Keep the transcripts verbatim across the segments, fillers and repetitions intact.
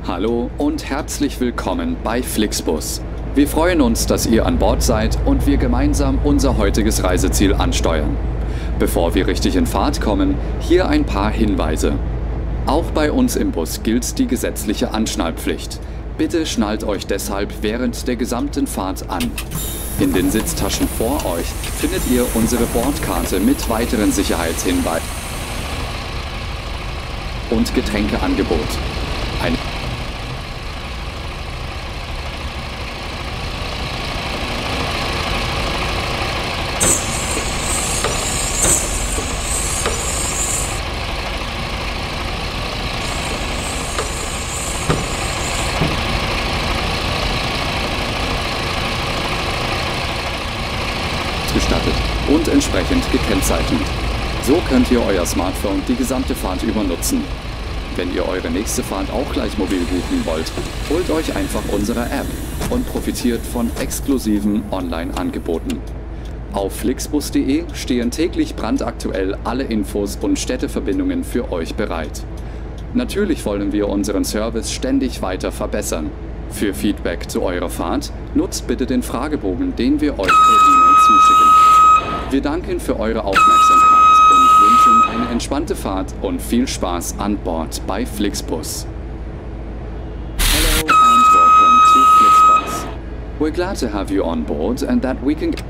Hallo und herzlich willkommen bei Flixbus. Wir freuen uns, dass ihr an Bord seid und wir gemeinsam unser heutiges Reiseziel ansteuern. Bevor wir richtig in Fahrt kommen, hier ein paar Hinweise. Auch bei uns im Bus gilt die gesetzliche Anschnallpflicht. Bitte schnallt euch deshalb während der gesamten Fahrt an. In den Sitztaschen vor euch findet ihr unsere Bordkarte mit weiteren Sicherheitshinweisen und Getränkeangebot. Ein gestattet und entsprechend gekennzeichnet. So könnt ihr euer Smartphone die gesamte Fahrt über nutzen. Wenn ihr eure nächste Fahrt auch gleich mobil buchen wollt, holt euch einfach unsere App und profitiert von exklusiven Online-Angeboten. Auf flixbus punkt de stehen täglich brandaktuell alle Infos und Städteverbindungen für euch bereit. Natürlich wollen wir unseren Service ständig weiter verbessern. Für Feedback zu eurer Fahrt nutzt bitte den Fragebogen, den wir euch per E-Mail zuschicken. Wir danken für eure Aufmerksamkeit und wünschen eine entspannte Fahrt und viel Spaß an Bord bei Flixbus. Hello and welcome to Flixbus. We're glad to have you on board and that we can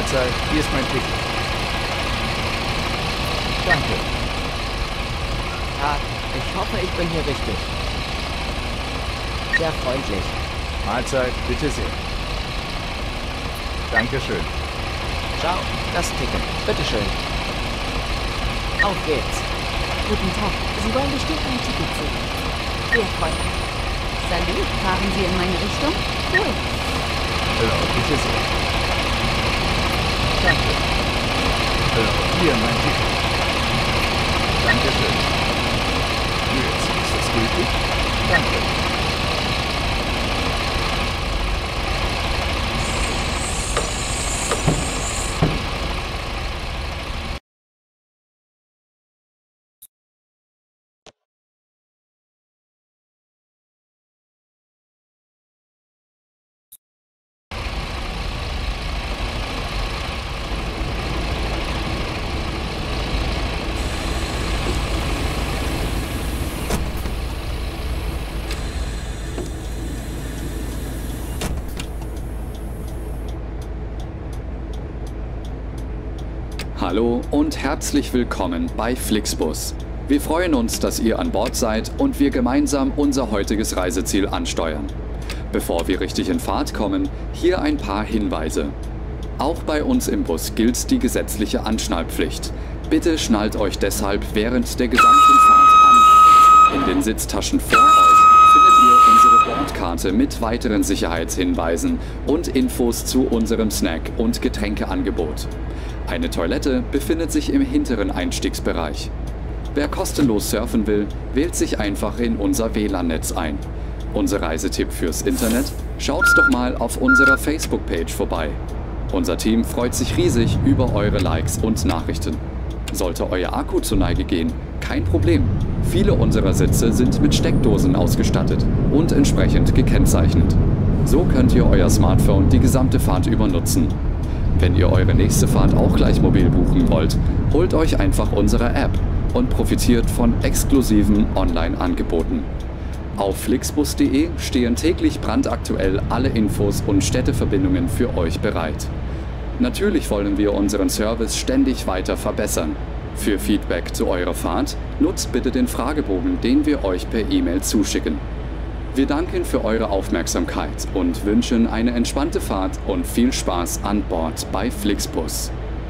Mahlzeit, hier ist mein Ticket. Danke. Ja, ich hoffe, ich bin hier richtig. Sehr freundlich. Mahlzeit, bitte sehr. Dankeschön. Ciao, das Ticket. Bitteschön. Auf geht's. Guten Tag. Sie wollen bestimmt ein Ticket sehen. Sehr freundlich. Salut, fahren Sie in meine Richtung? Cool. Hallo, bitte sehr. Danke. Hallo, hier mein Ticket. Dankeschön. Jetzt, ist das gültig? Danke. Hallo und herzlich willkommen bei Flixbus. Wir freuen uns, dass ihr an Bord seid und wir gemeinsam unser heutiges Reiseziel ansteuern. Bevor wir richtig in Fahrt kommen, hier ein paar Hinweise. Auch bei uns im Bus gilt die gesetzliche Anschnallpflicht. Bitte schnallt euch deshalb während der gesamten Fahrt an. In den Sitztaschen vor euch findet ihr unsere Bordkarte mit weiteren Sicherheitshinweisen und Infos zu unserem Snack- und Getränkeangebot. Eine Toilette befindet sich im hinteren Einstiegsbereich. Wer kostenlos surfen will, wählt sich einfach in unser W L A N-Netz ein. Unser Reisetipp fürs Internet? Schaut doch mal auf unserer Facebook-Page vorbei. Unser Team freut sich riesig über eure Likes und Nachrichten. Sollte euer Akku zur Neige gehen, kein Problem. Viele unserer Sitze sind mit Steckdosen ausgestattet und entsprechend gekennzeichnet. So könnt ihr euer Smartphone die gesamte Fahrt über nutzen. Wenn ihr eure nächste Fahrt auch gleich mobil buchen wollt, holt euch einfach unsere App und profitiert von exklusiven Online-Angeboten. Auf flixbus punkt de stehen täglich brandaktuell alle Infos und Städteverbindungen für euch bereit. Natürlich wollen wir unseren Service ständig weiter verbessern. Für Feedback zu eurer Fahrt nutzt bitte den Fragebogen, den wir euch per E-Mail zuschicken. Wir danken für eure Aufmerksamkeit und wünschen eine entspannte Fahrt und viel Spaß an Bord bei Flixbus.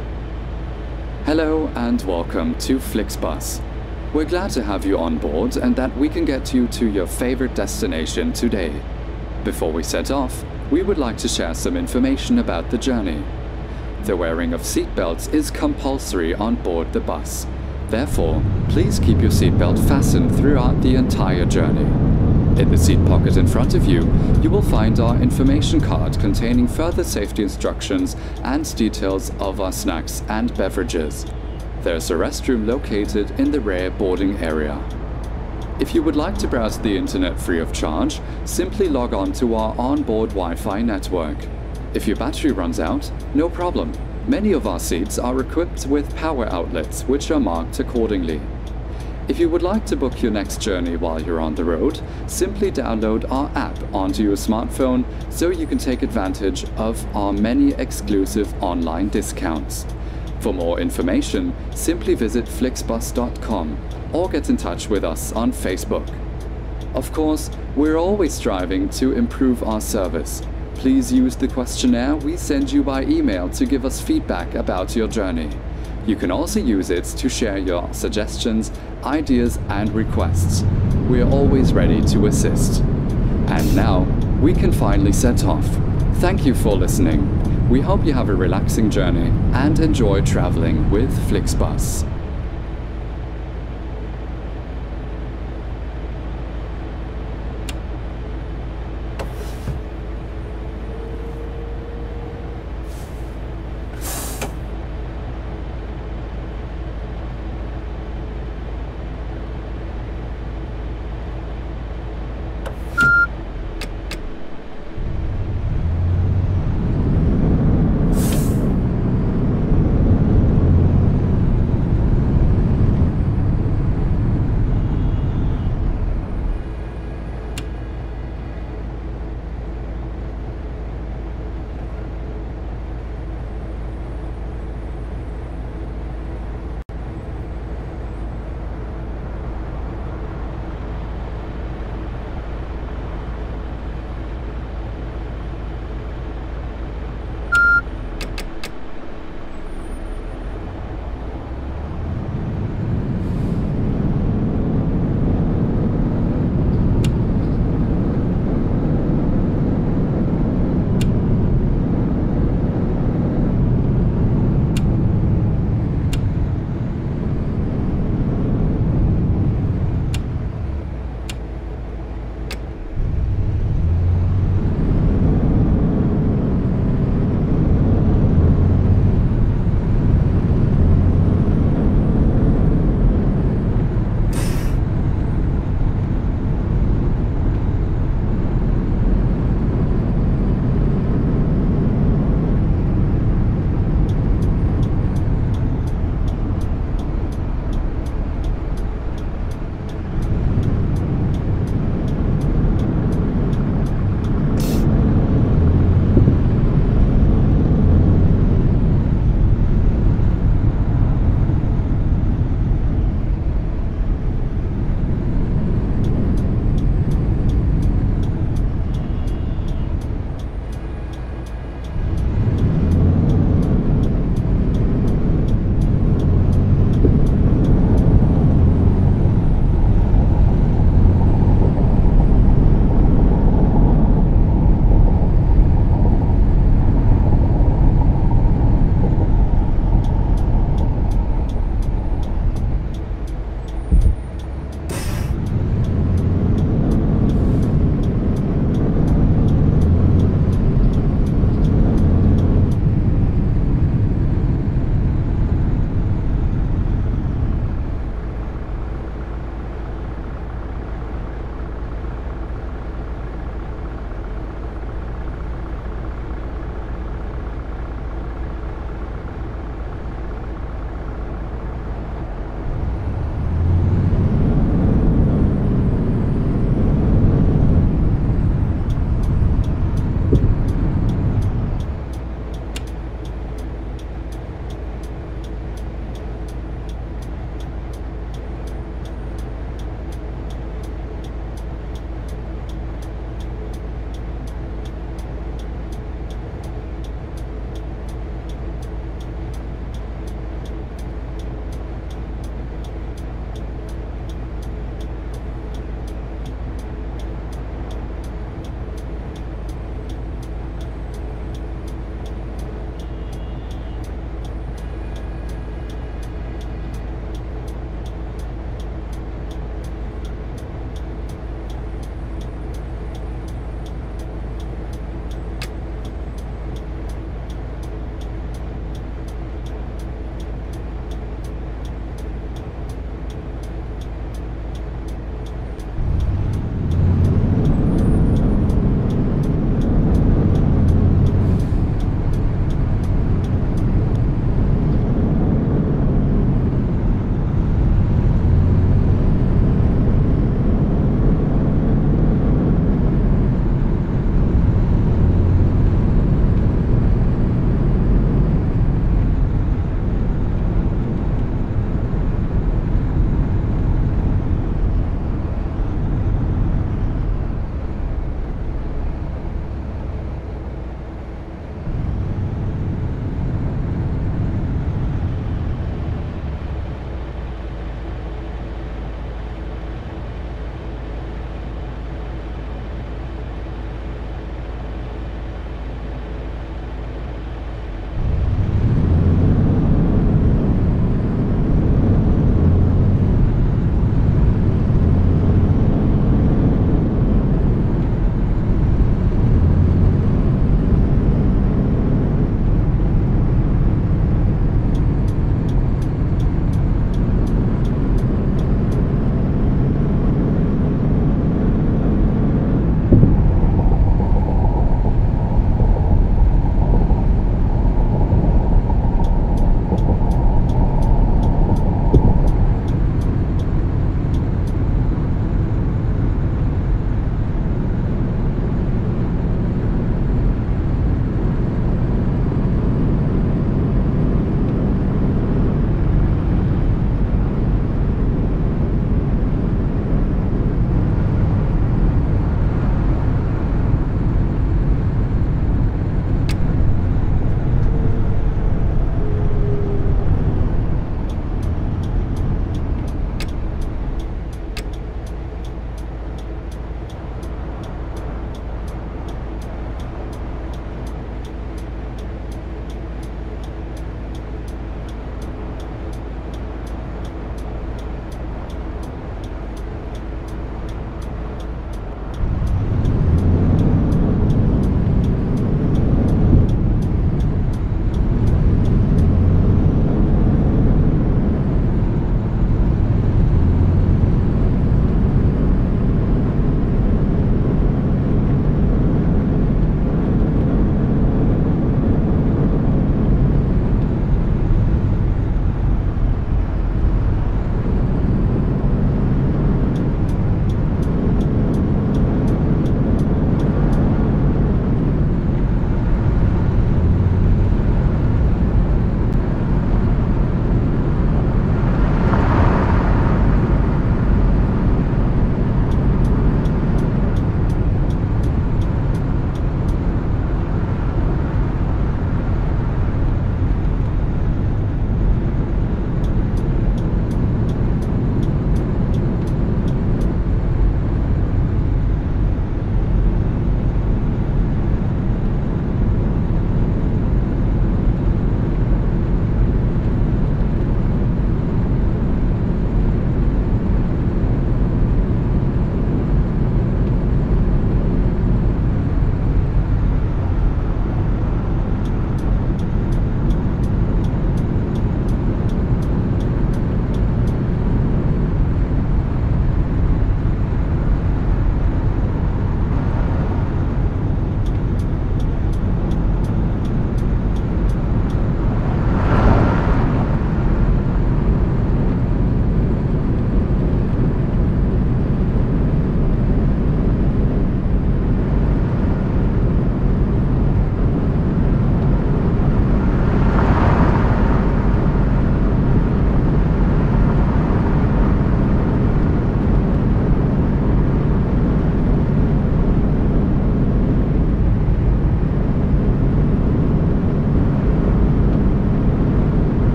Hello and welcome to Flixbus. We're glad to have you on board and that we can get you to your favorite destination today. Before we set off, we would like to share some information about the journey. The wearing of seatbelts is compulsory on board the bus. Therefore, please keep your seatbelt fastened throughout the entire journey. In the seat pocket in front of you, you will find our information card containing further safety instructions and details of our snacks and beverages. There's a restroom located in the rear boarding area. If you would like to browse the internet free of charge, simply log on to our onboard Wi-Fi network. If your battery runs out, no problem. Many of our seats are equipped with power outlets, which are marked accordingly. If you would like to book your next journey while you're on the road, simply download our app onto your smartphone so you can take advantage of our many exclusive online discounts. For more information, simply visit flixbus dot com or get in touch with us on Facebook. Of course, we're always striving to improve our service. Please use the questionnaire we send you by email to give us feedback about your journey. You can also use it to share your suggestions, ideas and requests. We are always ready to assist. And now, we can finally set off. Thank you for listening. We hope you have a relaxing journey and enjoy traveling with Flixbus.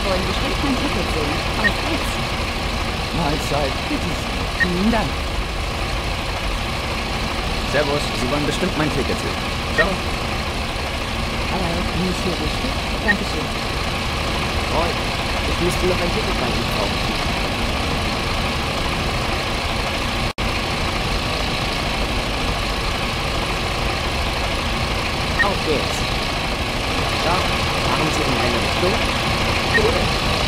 wollen bestimmt mein Ticket sehen. Auf geht's. Mahlzeit, bitte. Vielen Dank. Servus, Sie wollen bestimmt mein Ticket sehen. Ciao. Hallo, bin ich hier richtig? Dankeschön. Moin, ich müsste noch ein Ticket bei Ihnen kaufen. Auf geht's. Ciao, fahren Sie in meine Richtung? Cool.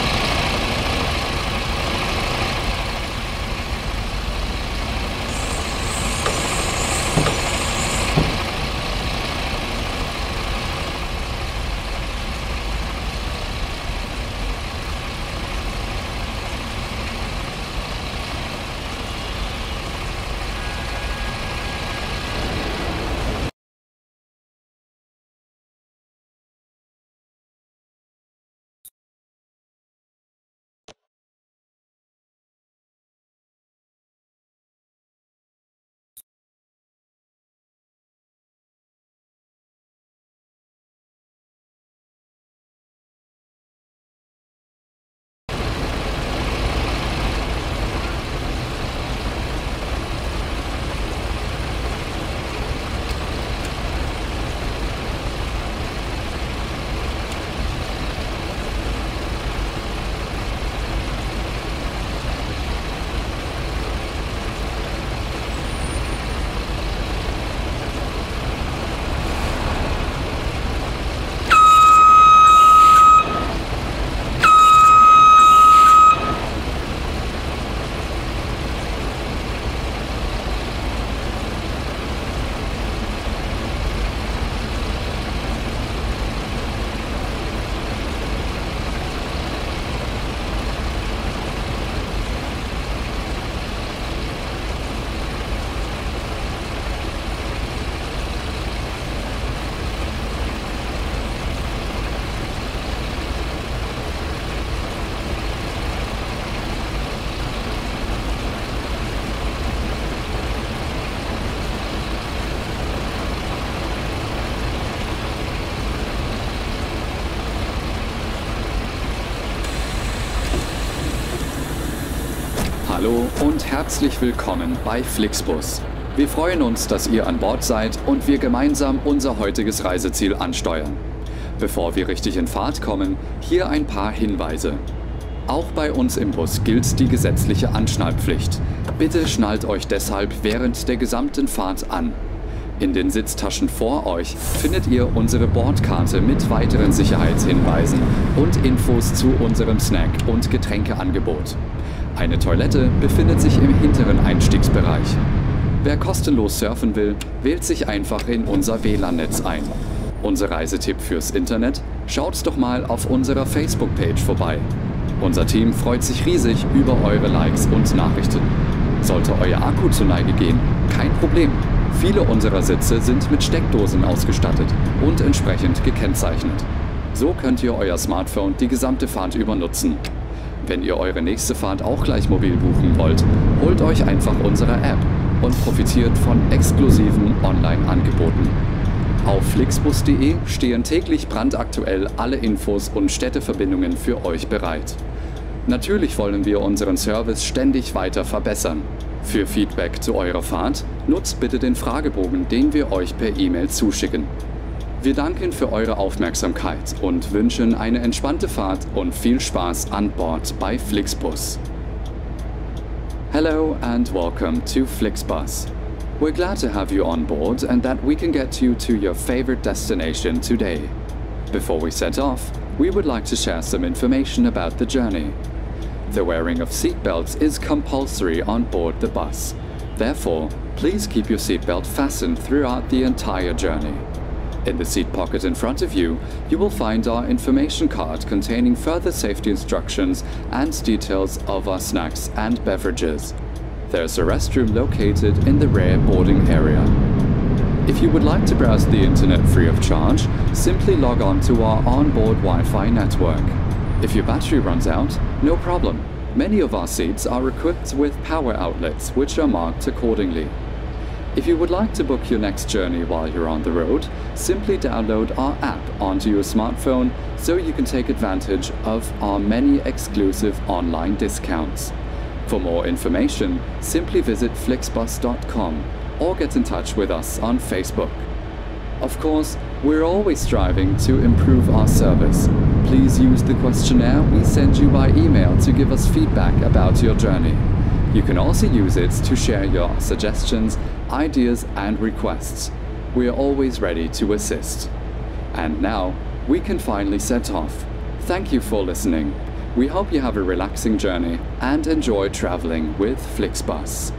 Hallo und herzlich willkommen bei Flixbus. Wir freuen uns, dass ihr an Bord seid und wir gemeinsam unser heutiges Reiseziel ansteuern. Bevor wir richtig in Fahrt kommen, hier ein paar Hinweise. Auch bei uns im Bus gilt die gesetzliche Anschnallpflicht. Bitte schnallt euch deshalb während der gesamten Fahrt an. In den Sitztaschen vor euch findet ihr unsere Bordkarte mit weiteren Sicherheitshinweisen und Infos zu unserem Snack- und Getränkeangebot. Eine Toilette befindet sich im hinteren Einstiegsbereich. Wer kostenlos surfen will, wählt sich einfach in unser W L A N-Netz ein. Unser Reisetipp fürs Internet? Schaut doch mal auf unserer Facebook-Page vorbei. Unser Team freut sich riesig über eure Likes und Nachrichten. Sollte euer Akku zur Neige gehen, kein Problem. Viele unserer Sitze sind mit Steckdosen ausgestattet und entsprechend gekennzeichnet. So könnt ihr euer Smartphone die gesamte Fahrt über nutzen. Wenn ihr eure nächste Fahrt auch gleich mobil buchen wollt, holt euch einfach unsere App und profitiert von exklusiven Online-Angeboten. Auf flixbus punkt de stehen täglich brandaktuell alle Infos und Städteverbindungen für euch bereit. Natürlich wollen wir unseren Service ständig weiter verbessern. Für Feedback zu eurer Fahrt nutzt bitte den Fragebogen, den wir euch per E-Mail zuschicken. Wir danken für eure Aufmerksamkeit und wünschen eine entspannte Fahrt und viel Spaß an Bord bei Flixbus. Hello and welcome to Flixbus. We're glad to have you on board and that we can get you to your favorite destination today. Before we set off, we would like to share some information about the journey. The wearing of seatbelts is compulsory on board the bus. Therefore, please keep your seatbelt fastened throughout the entire journey. In the seat pocket in front of you, you will find our information card containing further safety instructions and details of our snacks and beverages. There's a restroom located in the rear boarding area. If you would like to browse the internet free of charge, simply log on to our onboard Wi-Fi network. If your battery runs out, no problem. Many of our seats are equipped with power outlets which are marked accordingly. If you would like to book your next journey while you're on the road, simply download our app onto your smartphone so you can take advantage of our many exclusive online discounts. For more information, simply visit flixbus dot com or get in touch with us on Facebook. Of course, we're always striving to improve our service. Please use the questionnaire we send you by email to give us feedback about your journey. You can also use it to share your suggestions, ideas, and requests. We are always ready to assist. And now, we can finally set off. Thank you for listening. We hope you have a relaxing journey and enjoy traveling with Flixbus.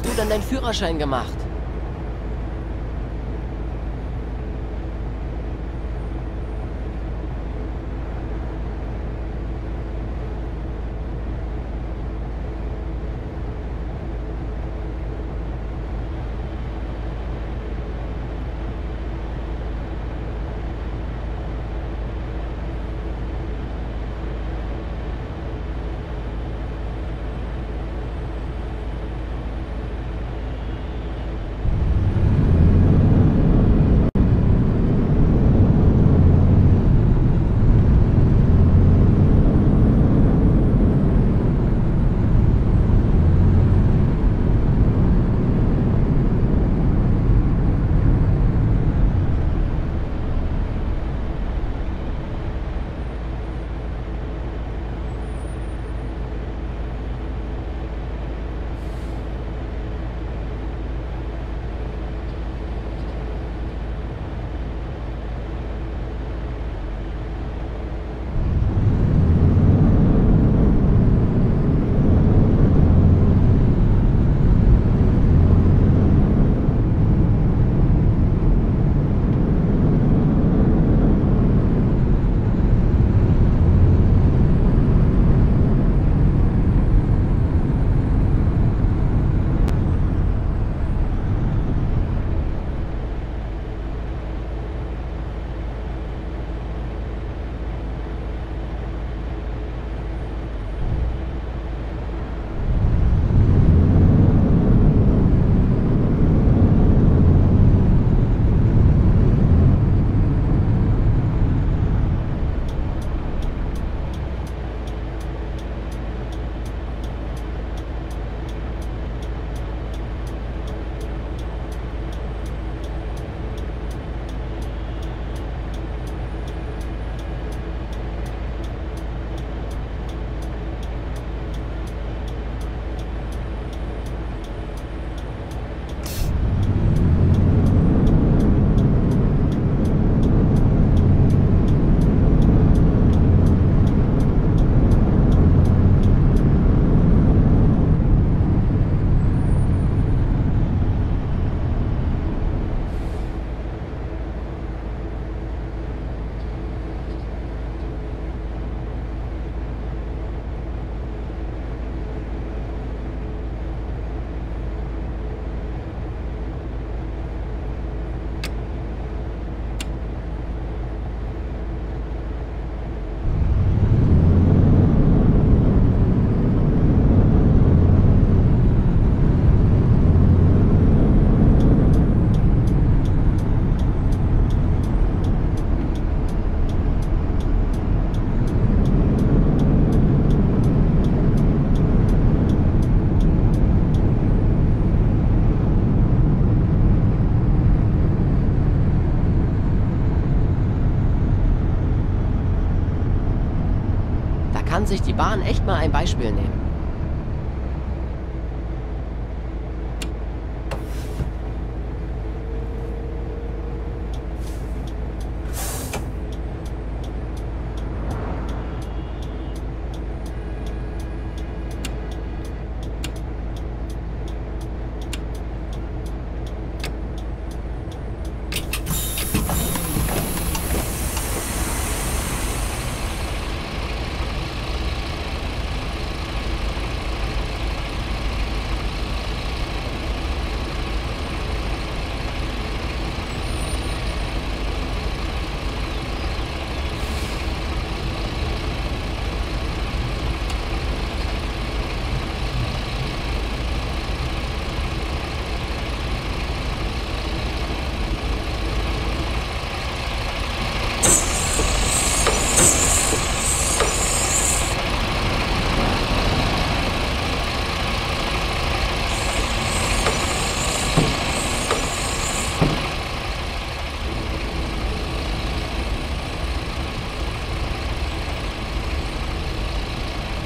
hast du dann deinen Führerschein gemacht? Kann sich die Bahn echt mal ein Beispiel nehmen.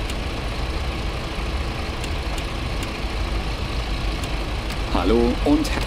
Hallo und